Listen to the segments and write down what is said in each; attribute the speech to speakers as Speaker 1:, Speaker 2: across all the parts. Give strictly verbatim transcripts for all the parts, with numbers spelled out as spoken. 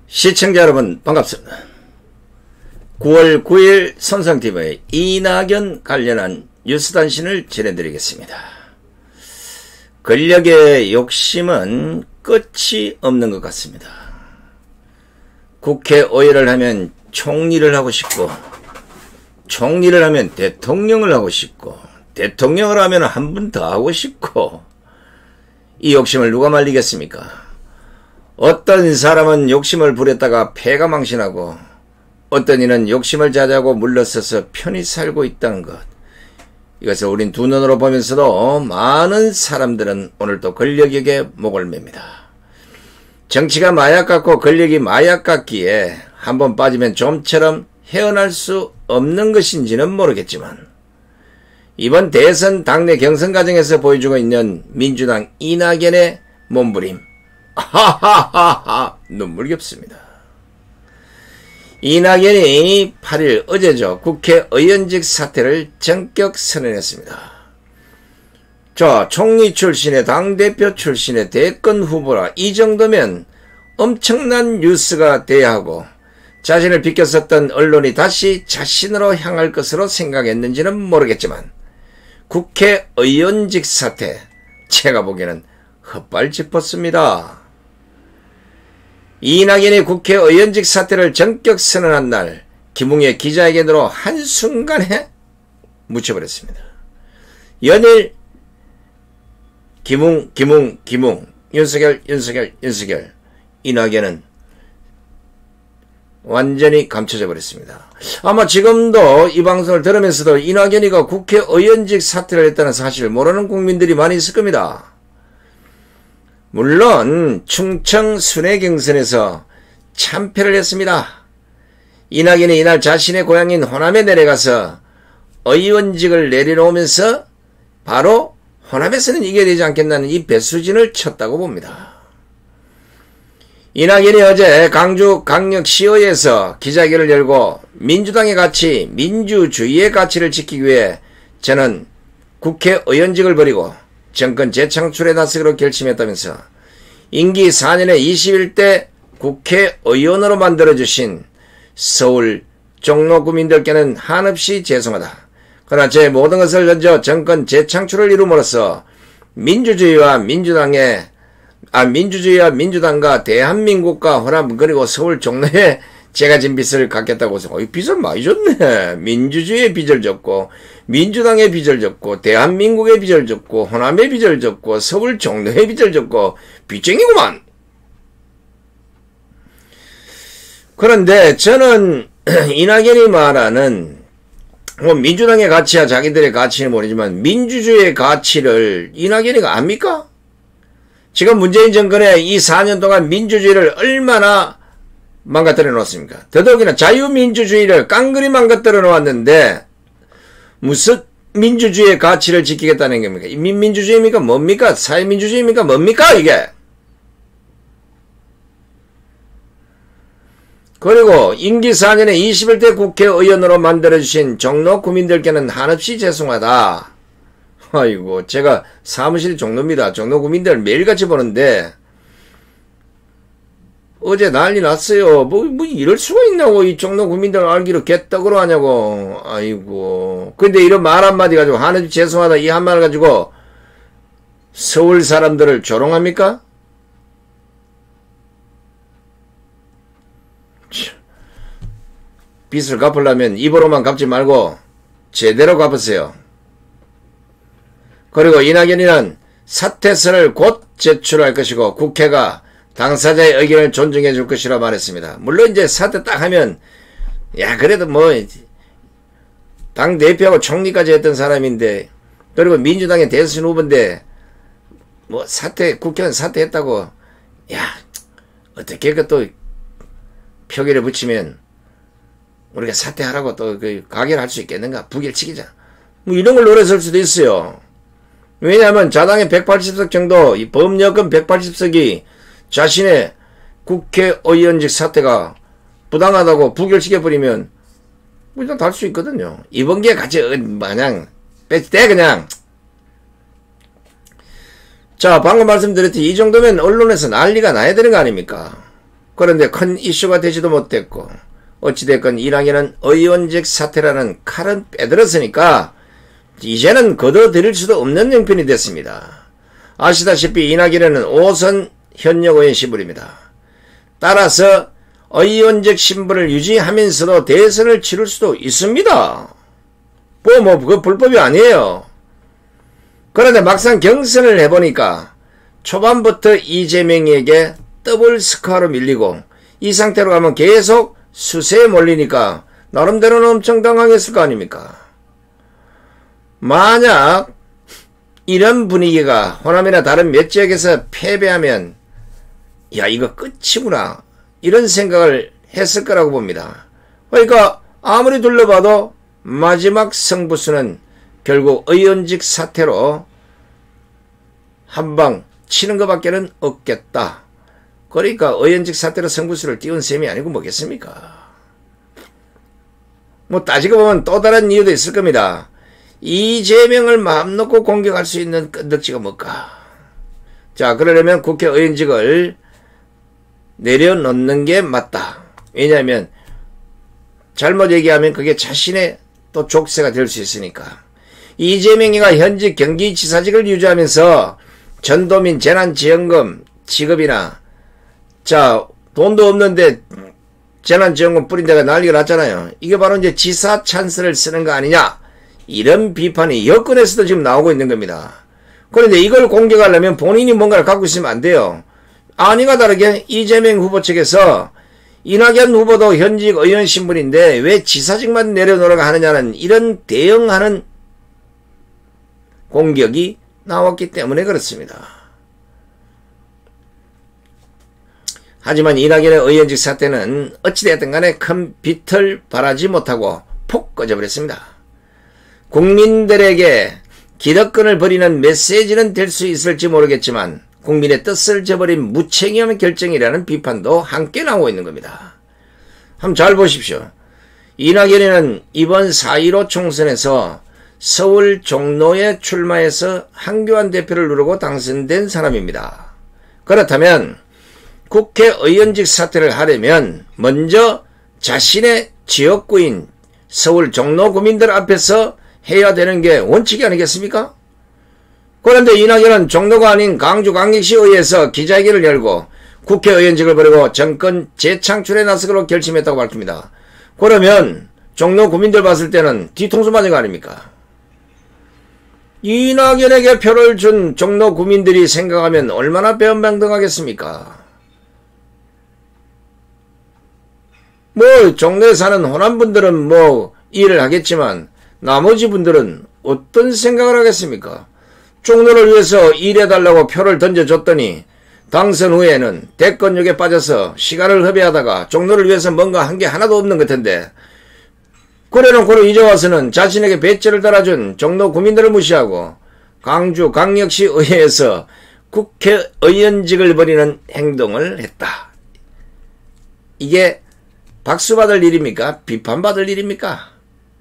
Speaker 1: 시청자 여러분 반갑습니다. 구월 구일 선성티비의 이낙연 관련한 뉴스단신을 전해드리겠습니다. 권력의 욕심은 끝이 없는 것 같습니다. 국회의원을 하면 총리를 하고 싶고, 총리를 하면 대통령을 하고 싶고, 대통령을 하면 한 분 더 하고 싶고, 이 욕심을 누가 말리겠습니까? 어떤 사람은 욕심을 부렸다가 패가 망신하고, 어떤 이는 욕심을 자제하고 물러서서 편히 살고 있다는 것. 이것을 우린 두 눈으로 보면서도 많은 사람들은 오늘도 권력에게 목을 맵니다. 정치가 마약 같고 권력이 마약 같기에 한번 빠지면 좀처럼 헤어날 수 없는 것인지는 모르겠지만, 이번 대선 당내 경선 과정에서 보여주고 있는 민주당 이낙연의 몸부림, 하하하하 눈물겹습니다. 이낙연이 팔일 어제죠, 국회의원직 사퇴를 전격 선언했습니다. 자, 총리 출신의 당대표 출신의 대권 후보라 이 정도면 엄청난 뉴스가 돼야 하고, 자신을 비껴섰던 언론이 다시 자신으로 향할 것으로 생각했는지는 모르겠지만, 국회의원직 사퇴, 제가 보기에는 헛발 짚었습니다. 이낙연이 국회의원직 사퇴를 전격 선언한 날, 김웅의 기자회견으로 한순간에 묻혀버렸습니다. 연일 김웅, 김웅, 김웅, 윤석열, 윤석열, 윤석열, 이낙연은 완전히 감춰져 버렸습니다. 아마 지금도 이 방송을 들으면서도 이낙연이가 국회의원직 사퇴를 했다는 사실을 모르는 국민들이 많이 있을 겁니다. 물론 충청 순회경선에서 참패를 했습니다. 이낙연이 이날 자신의 고향인 호남에 내려가서 의원직을 내려놓으면서 바로 호남에서는 이겨야 되지 않겠나는 이 배수진을 쳤다고 봅니다. 이낙연이 어제 강주 강력시의회에서 기자회견을 열고 민주당의 가치, 민주주의의 가치를 지키기 위해 저는 국회의원직을 버리고 정권 재창출에 나서기로 결심했다면서 임기 사 년에 이십일 대 국회의원으로 만들어주신 서울 종로 구민들께는 한없이 죄송하다. 그러나 제 모든 것을 던져 정권 재창출을 이룸으로써 민주주의와 민주당의 아 민주주의와 민주당과 대한민국과 호남 그리고 서울 종로에 제가 진 빚을 갚겠다고 해서 어, 빚을 많이 졌네. 민주주의의 빚을 졌고, 민주당의 빚을 졌고, 대한민국의 빚을 졌고, 호남의 빚을 졌고, 서울 종로의 빚을 졌고, 빚쟁이구만. 그런데 저는 이낙연이 말하는 뭐 민주당의 가치와 자기들의 가치는 모르지만 민주주의의 가치를 이낙연이가 압니까? 지금 문재인 정권의 이 사 년 동안 민주주의를 얼마나 망가뜨려 놓았습니까? 더더욱이나 자유민주주의를 깡그리 망가뜨려 놓았는데 무슨 민주주의의 가치를 지키겠다는 겁니까? 민민주주의입니까? 뭡니까? 사회민주주의입니까? 뭡니까 이게? 그리고 임기 사 년에 이십일 대 국회의원으로 만들어주신 종로 구민들께는 한없이 죄송하다. 아이고, 제가 사무실 종로입니다. 종로 구민들 매일같이 보는데 어제 난리 났어요. 뭐, 뭐, 이럴 수가 있냐고. 이 종로 국민들 알기로 개떡으로 하냐고. 아이고. 근데 이런 말 한마디 가지고, 하나님 죄송하다. 이 한말 가지고, 서울 사람들을 조롱합니까? 빚을 갚으려면 입으로만 갚지 말고, 제대로 갚으세요. 그리고 이낙연이는 사퇴서를 곧 제출할 것이고, 국회가 당사자의 의견을 존중해 줄 것이라 말했습니다. 물론 이제 사퇴 딱 하면 야 그래도 뭐 당대표하고 총리까지 했던 사람인데, 그리고 민주당의 대선 후보인데 뭐 사퇴 국회의원 사퇴했다고 야 어떻게 그 또 표기를 붙이면 우리가 사퇴하라고 또 그 가결할 수 있겠는가, 부결치기자 뭐 이런 걸 노렸을 수도 있어요. 왜냐하면 자당의 백팔십 석 정도, 이 범여권 백팔십 석이 자신의 국회의원직 사퇴가 부당하다고 부결시켜버리면 뭐 일단 달 수 있거든요. 이번 기회에 같이 마냥 빼대 그냥. 자, 방금 말씀드렸듯이 이 정도면 언론에서 난리가 나야 되는 거 아닙니까? 그런데 큰 이슈가 되지도 못했고 어찌됐건 이낙연은 의원직 사퇴라는 칼은 빼들었으니까 이제는 거둬들일 수도 없는 형편이 됐습니다. 아시다시피 이낙연은 오선 현역 의원 신분입니다. 따라서 의원직 신분을 유지하면서도 대선을 치를 수도 있습니다. 뭐, 뭐, 그거 불법이 아니에요. 그런데 막상 경선을 해보니까 초반부터 이재명에게 더블 스코어로 밀리고 이 상태로 가면 계속 수세에 몰리니까 나름대로는 엄청 당황했을 거 아닙니까? 만약 이런 분위기가 호남이나 다른 몇 지역에서 패배하면 야 이거 끝이구나 이런 생각을 했을 거라고 봅니다. 그러니까 아무리 둘러봐도 마지막 승부수는 결국 의원직 사퇴로 한방 치는 것밖에는 없겠다. 그러니까 의원직 사퇴로 승부수를 띄운 셈이 아니고 뭐겠습니까? 뭐 따지고 보면 또 다른 이유도 있을 겁니다. 이재명을 마음 놓고 공격할 수 있는 끈덕지가 뭘까? 자, 그러려면 국회의원직을 내려놓는 게 맞다. 왜냐하면 잘못 얘기하면 그게 자신의 또 족쇄가 될 수 있으니까. 이재명이가 현직 경기지사직을 유지하면서 전도민 재난지원금 지급이나 자 돈도 없는데 재난지원금 뿌린 데가 난리가 났잖아요. 이게 바로 이제 지사 찬스를 쓰는 거 아니냐 이런 비판이 여권에서도 지금 나오고 있는 겁니다. 그런데 이걸 공격하려면 본인이 뭔가를 갖고 있으면 안 돼요. 아니가 다르게 이재명 후보 측에서 이낙연 후보도 현직 의원 신분인데 왜 지사직만 내려놓으라고 하느냐는 이런 대응하는 공격이 나왔기 때문에 그렇습니다. 하지만 이낙연의 의원직 사태는 어찌되었든 간에 큰 빛을 발하지 못하고 폭 꺼져버렸습니다. 국민들에게 기득권을 버리는 메시지는 될 수 있을지 모르겠지만 국민의 뜻을 저버린 무책임한 결정이라는 비판도 함께 나오고 있는 겁니다. 한번 잘 보십시오. 이낙연이는 이번 사 일오 총선에서 서울 종로에 출마해서 한교안 대표를 누르고 당선된 사람입니다. 그렇다면 국회의원직 사퇴를 하려면 먼저 자신의 지역구인 서울 종로 구민들 앞에서 해야 되는 게 원칙이 아니겠습니까? 그런데 이낙연은 종로가 아닌 광주광역시의회에서 기자회견을 열고 국회의원직을 버리고 정권 재창출에 나서기로 결심했다고 밝힙니다. 그러면 종로 구민들 봤을 때는 뒤통수 맞은 거 아닙니까? 이낙연에게 표를 준 종로 구민들이 생각하면 얼마나 배은망덕하겠습니까? 뭐 종로에 사는 호남분들은 뭐 일을 하겠지만 나머지 분들은 어떤 생각을 하겠습니까? 종로를 위해서 일해달라고 표를 던져줬더니 당선 후에는 대권욕에 빠져서 시간을 허비하다가 종로를 위해서 뭔가 한 게 하나도 없는 것 같은데 그래놓고 이제 와서는 자신에게 배째를 달아준 종로 구민들을 무시하고 광주 광역시 의회에서 국회의원직을 버리는 행동을 했다. 이게 박수받을 일입니까? 비판받을 일입니까?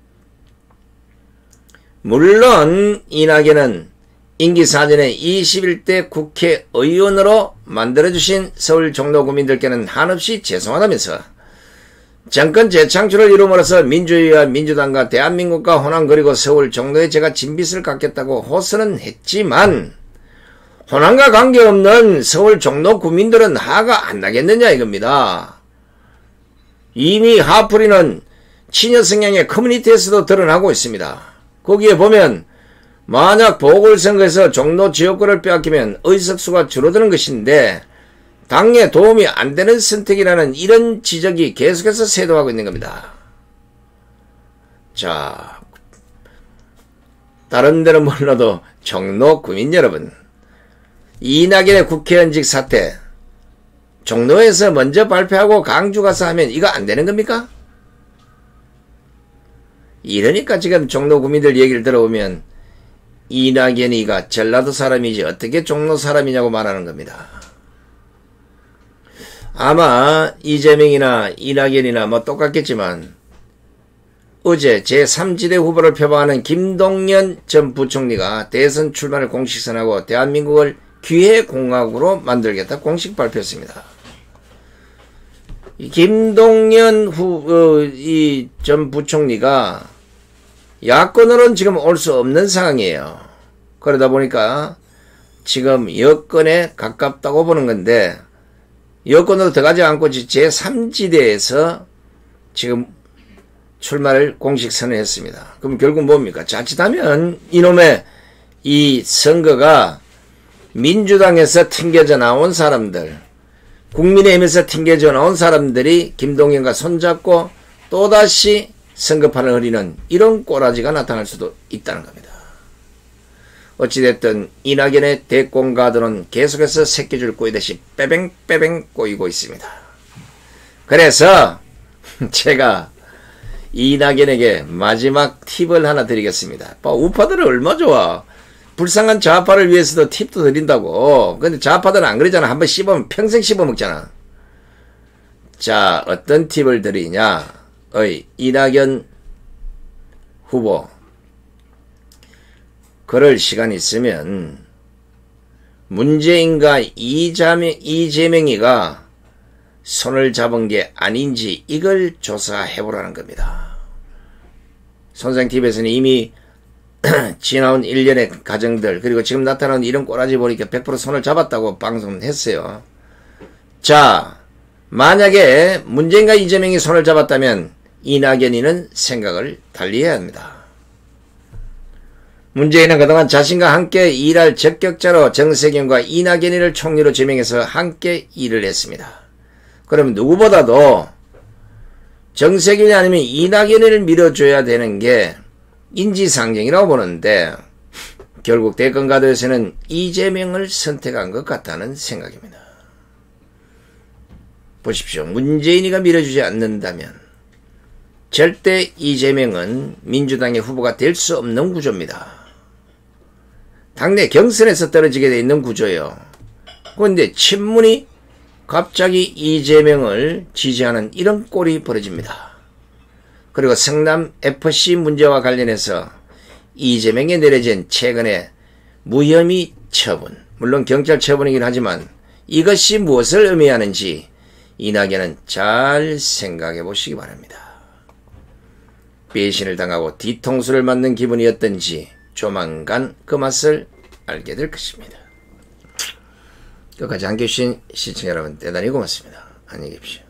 Speaker 1: 물론 이낙연은 임기 사전에 이십일 대 국회의원으로 만들어주신 서울 종로 구민들께는 한없이 죄송하다면서 정권 재창출을 이룸으로써 민주주의와 민주당과 대한민국과 호남 그리고 서울 종로에 제가 진빚을 갚겠다고 호소는 했지만 호남과 관계없는 서울 종로 구민들은 화가 안 나겠느냐 이겁니다. 이미 화풀이는 친여 성향의 커뮤니티에서도 드러나고 있습니다. 거기에 보면 만약 보궐선거에서 종로 지역구를 빼앗기면 의석수가 줄어드는 것인데 당에 도움이 안 되는 선택이라는 이런 지적이 계속해서 쇄도하고 있는 겁니다. 자, 다른 데는 몰라도 종로 구민 여러분, 이낙연의 국회의원직 사퇴 종로에서 먼저 발표하고 강주 가서 하면 이거 안 되는 겁니까? 이러니까 지금 종로 구민들 얘기를 들어보면 이낙연이가 전라도 사람이지 어떻게 종로 사람이냐고 말하는 겁니다. 아마 이재명이나 이낙연이나 뭐 똑같겠지만 어제 제삼 지대 후보를 표방하는 김동연 전 부총리가 대선 출마를 공식 선언하고 대한민국을 기회공화국으로 만들겠다 공식 발표했습니다. 김동연 후, 어, 이 전 부총리가 야권으로는 지금 올 수 없는 상황이에요. 그러다 보니까 지금 여권에 가깝다고 보는 건데, 여권으로 들어가지 않고 제삼 지대에서 지금 출마를 공식 선언했습니다. 그럼 결국 뭡니까? 자칫하면 이놈의 이 선거가 민주당에서 튕겨져 나온 사람들, 국민의힘에서 튕겨져 나온 사람들이 김동연과 손잡고 또다시 선거판을 흐리는 이런 꼬라지가 나타날 수도 있다는 겁니다. 어찌됐든 이낙연의 대권가들은 계속해서 새끼줄 꼬이듯이 빼뱅빼뱅 꼬이고 있습니다. 그래서 제가 이낙연에게 마지막 팁을 하나 드리겠습니다. 우파들은 얼마 좋아. 불쌍한 좌파를 위해서도 팁도 드린다고. 근데 좌파들은 안 그러잖아. 한번 씹으면 평생 씹어먹잖아. 자, 어떤 팁을 드리냐. 어이, 이낙연 후보. 그럴 시간 있으면 문재인과 이자명, 이재명이가 손을 잡은 게 아닌지 이걸 조사해보라는 겁니다. 선생티비에서는 이미 지나온 일련의 가정들, 그리고 지금 나타나는 이런 꼬라지 보니까 백 퍼센트 손을 잡았다고 방송했어요. 자, 만약에 문재인과 이재명이 손을 잡았다면 이낙연이는 생각을 달리해야 합니다. 문재인은 그동안 자신과 함께 일할 적격자로 정세균과 이낙연이를 총리로 지명해서 함께 일을 했습니다. 그럼 누구보다도 정세균이 아니면 이낙연이를 밀어줘야 되는 게 인지상정이라고 보는데, 결국 대권가도에서는 이재명을 선택한 것 같다는 생각입니다. 보십시오. 문재인이가 밀어주지 않는다면 절대 이재명은 민주당의 후보가 될 수 없는 구조입니다. 당내 경선에서 떨어지게 돼 있는 구조예요. 그런데 친문이 갑자기 이재명을 지지하는 이런 꼴이 벌어집니다. 그리고 성남 에프씨 문제와 관련해서 이재명에 내려진 최근의 무혐의 처분, 물론 경찰 처분이긴 하지만 이것이 무엇을 의미하는지 이낙연은 잘 생각해 보시기 바랍니다. 배신을 당하고 뒤통수를 맞는 기분이었던지 조만간 그 맛을 알게 될 것입니다. 끝까지 함께해 주신 시청자 여러분 대단히 고맙습니다. 안녕히 계십시오.